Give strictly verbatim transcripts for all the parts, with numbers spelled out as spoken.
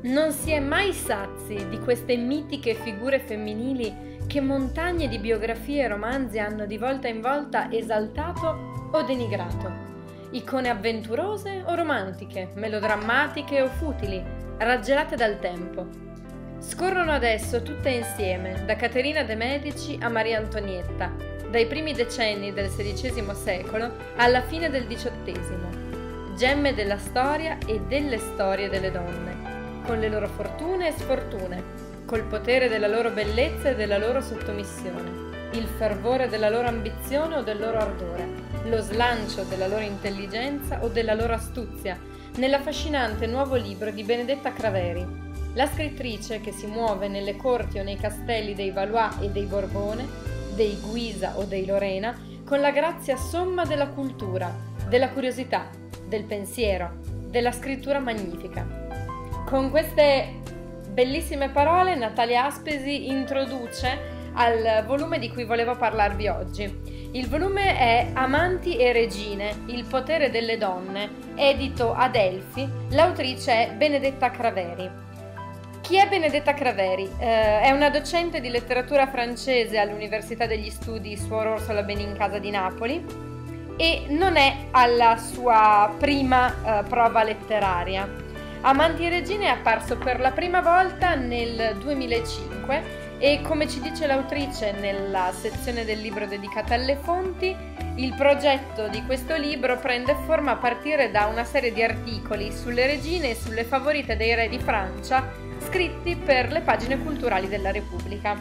Non si è mai sazi di queste mitiche figure femminili che montagne di biografie e romanzi hanno di volta in volta esaltato o denigrato. Icone avventurose o romantiche, melodrammatiche o futili, raggelate dal tempo. Scorrono adesso tutte insieme, da Caterina de' Medici a Maria Antonietta, dai primi decenni del sedicesimo secolo alla fine del diciottesimo. Gemme della storia e delle storie delle donne, con le loro fortune e sfortune, col potere della loro bellezza e della loro sottomissione, il fervore della loro ambizione o del loro ardore, lo slancio della loro intelligenza o della loro astuzia, nell'affascinante nuovo libro di Benedetta Craveri, la scrittrice che si muove nelle corti o nei castelli dei Valois e dei Borbone, dei Guisa o dei Lorena, con la grazia somma della cultura, della curiosità, del pensiero, della scrittura magnifica. Con queste bellissime parole Natalia Aspesi introduce al volume di cui volevo parlarvi oggi. Il volume è Amanti e regine, il potere delle donne, edito Adelphi. L'autrice è Benedetta Craveri. Chi è Benedetta Craveri? Eh, è una docente di letteratura francese all'Università degli Studi Suor Orsola Benincasa di Napoli e non è alla sua prima eh, prova letteraria. Amanti e regine è apparso per la prima volta nel duemilacinque e, come ci dice l'autrice nella sezione del libro dedicata alle fonti, il progetto di questo libro prende forma a partire da una serie di articoli sulle regine e sulle favorite dei re di Francia scritti per le pagine culturali della Repubblica.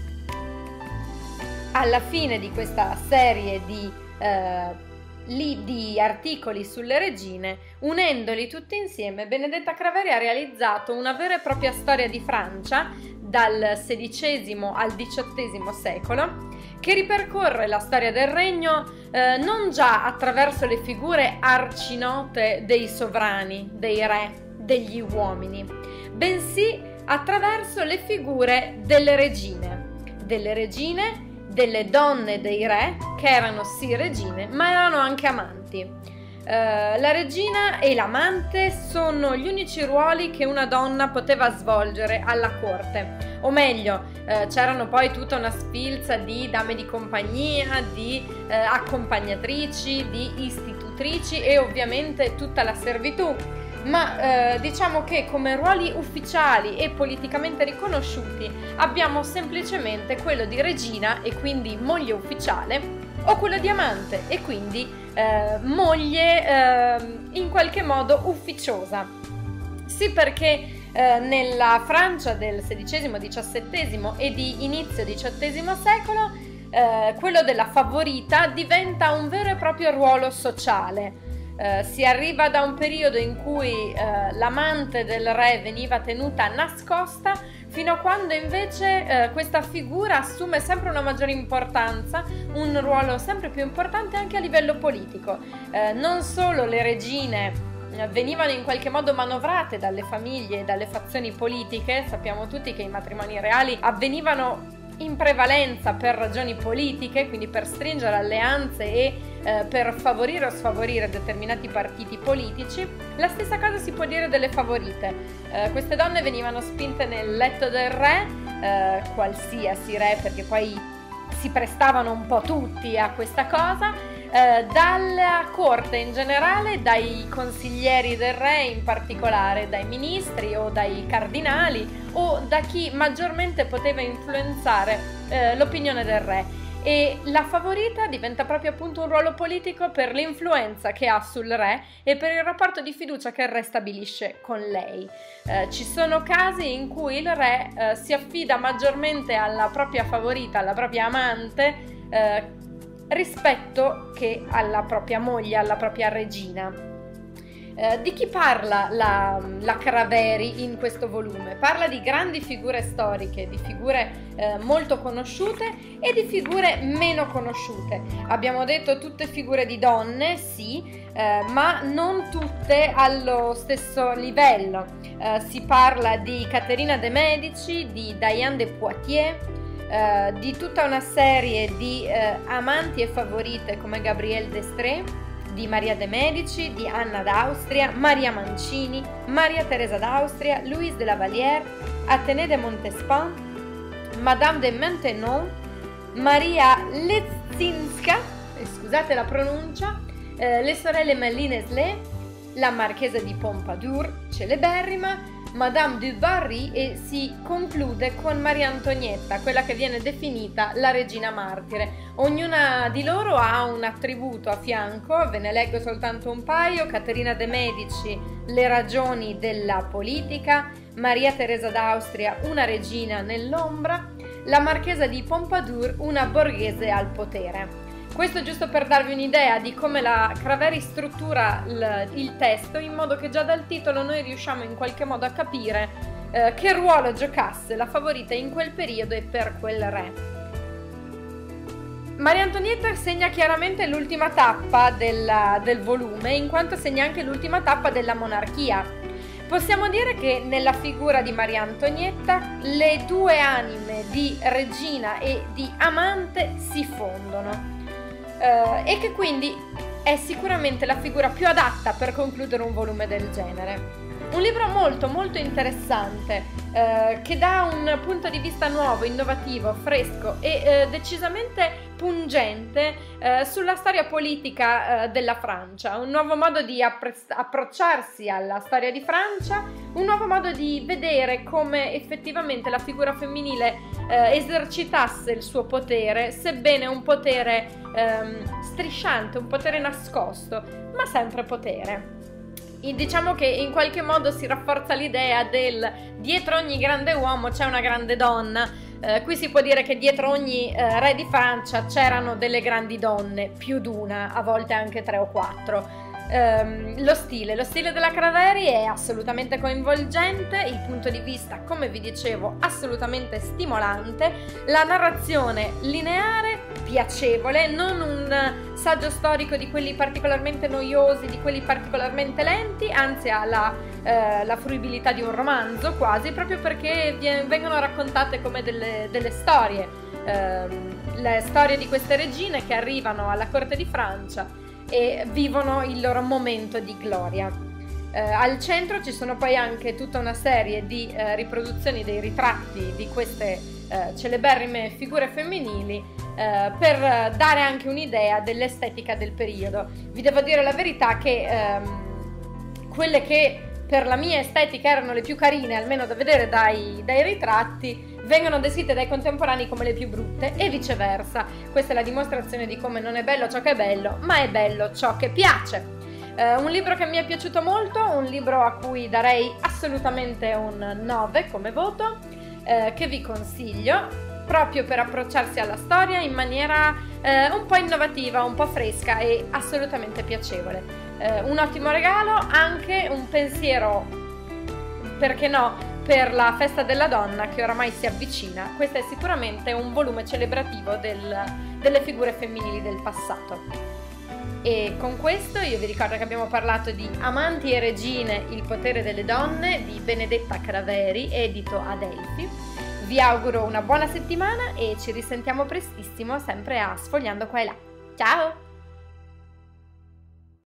Alla fine di questa serie di, eh, li, di articoli sulle regine, unendoli tutti insieme, Benedetta Craveri ha realizzato una vera e propria storia di Francia dal sedicesimo al diciottesimo secolo, che ripercorre la storia del regno eh, non già attraverso le figure arcinote dei sovrani, dei re, degli uomini, bensì attraverso le figure delle regine, delle regine, delle donne dei re, che erano sì regine, ma erano anche amanti. Uh, la regina e l'amante sono gli unici ruoli che una donna poteva svolgere alla corte, o meglio, uh, c'erano poi tutta una sfilza di dame di compagnia, di uh, accompagnatrici, di istitutrici e ovviamente tutta la servitù, ma uh, diciamo che come ruoli ufficiali e politicamente riconosciuti abbiamo semplicemente quello di regina e quindi moglie ufficiale, o quello di amante e quindi eh, moglie eh, in qualche modo ufficiosa. Sì, perché eh, nella Francia del sedicesimo diciassettesimo e di inizio diciottesimo secolo eh, quello della favorita diventa un vero e proprio ruolo sociale. Uh, si arriva da un periodo in cui uh, l'amante del re veniva tenuta nascosta fino a quando invece uh, questa figura assume sempre una maggiore importanza, un ruolo sempre più importante anche a livello politico. Uh, non solo le regine uh, venivano in qualche modo manovrate dalle famiglie e dalle fazioni politiche, sappiamo tutti che i matrimoni reali avvenivano in prevalenza per ragioni politiche, quindi per stringere alleanze e eh, per favorire o sfavorire determinati partiti politici. La stessa cosa si può dire delle favorite. Eh, queste donne venivano spinte nel letto del re, eh, qualsiasi re, perché poi si prestavano un po' tutti a questa cosa, eh, dalla corte in generale, dai consiglieri del re in particolare, dai ministri o dai cardinali o da chi maggiormente poteva influenzare eh, l'opinione del re. E la favorita diventa proprio appunto un ruolo politico per l'influenza che ha sul re e per il rapporto di fiducia che il re stabilisce con lei. Eh, ci sono casi in cui il re eh, si affida maggiormente alla propria favorita, alla propria amante, eh, rispetto che alla propria moglie, alla propria regina. Eh, di chi parla la, la Craveri in questo volume? Parla di grandi figure storiche, di figure eh, molto conosciute e di figure meno conosciute. Abbiamo detto tutte figure di donne, sì, eh, ma non tutte allo stesso livello. Eh, si parla di Caterina de' Medici, di Diane de Poitiers, eh, di tutta una serie di eh, amanti e favorite come Gabrielle d'Estrées, di Maria de' Medici, di Anna d'Austria, Maria Mancini, Maria Teresa d'Austria, Louise de la Vallière, Athénée de Montespan, Madame de Maintenon, Maria Leczinska, eh, scusate la pronuncia, eh, le sorelle Malines-Lé, la marchesa di Pompadour, celeberrima, Madame du Barry, e si conclude con Maria Antonietta, quella che viene definita la regina martire. Ognuna di loro ha un attributo a fianco, ve ne leggo soltanto un paio: Caterina de' Medici, le ragioni della politica; Maria Teresa d'Austria, una regina nell'ombra; la marchesa di Pompadour, una borghese al potere. Questo giusto per darvi un'idea di come la Craveri struttura il, il testo, in modo che già dal titolo noi riusciamo in qualche modo a capire eh, che ruolo giocasse la favorita in quel periodo e per quel re. Maria Antonietta segna chiaramente l'ultima tappa del, del volume, in quanto segna anche l'ultima tappa della monarchia. Possiamo dire che nella figura di Maria Antonietta le due anime di regina e di amante si fondono. Uh, e che quindi è sicuramente la figura più adatta per concludere un volume del genere. Un libro molto molto interessante, uh, che dà un punto di vista nuovo, innovativo, fresco e uh, decisamente pungente uh, sulla storia politica uh, della Francia, un nuovo modo di approcciarsi alla storia di Francia, un nuovo modo di vedere come effettivamente la figura femminile uh, esercitasse il suo potere, sebbene un potere Um, strisciante, un potere nascosto, ma sempre potere. E diciamo che in qualche modo si rafforza l'idea del dietro ogni grande uomo c'è una grande donna. Uh, qui si può dire che dietro ogni uh, re di Francia c'erano delle grandi donne, più d'una, a volte anche tre o quattro. Um, lo stile, lo stile della Craveri è assolutamente coinvolgente, il punto di vista, come vi dicevo, assolutamente stimolante, la narrazione lineare, piacevole, non un saggio storico di quelli particolarmente noiosi, di quelli particolarmente lenti, anzi ha la, eh, la fruibilità di un romanzo quasi, proprio perché vengono raccontate come delle, delle storie, eh, le storie di queste regine che arrivano alla corte di Francia e vivono il loro momento di gloria. Eh, al centro ci sono poi anche tutta una serie di eh, riproduzioni dei ritratti di queste eh, celeberrime figure femminili eh, per dare anche un'idea dell'estetica del periodo. Vi devo dire la verità che ehm, quelle che per la mia estetica erano le più carine, almeno da vedere dai, dai ritratti, vengono descritte dai contemporanei come le più brutte e viceversa. Questa è la dimostrazione di come non è bello ciò che è bello, ma è bello ciò che piace. Eh, un libro che mi è piaciuto molto, un libro a cui darei assolutamente un nove come voto, eh, che vi consiglio proprio per approcciarsi alla storia in maniera eh, un po' innovativa, un po' fresca e assolutamente piacevole. Eh, un ottimo regalo, anche un pensiero, perché no, per la festa della donna che oramai si avvicina. Questo è sicuramente un volume celebrativo del, delle figure femminili del passato. E con questo io vi ricordo che abbiamo parlato di Amanti e regine, il potere delle donne di Benedetta Craveri, edito Adelphi. Vi auguro una buona settimana e ci risentiamo prestissimo, sempre a Sfogliando qua e là. Ciao!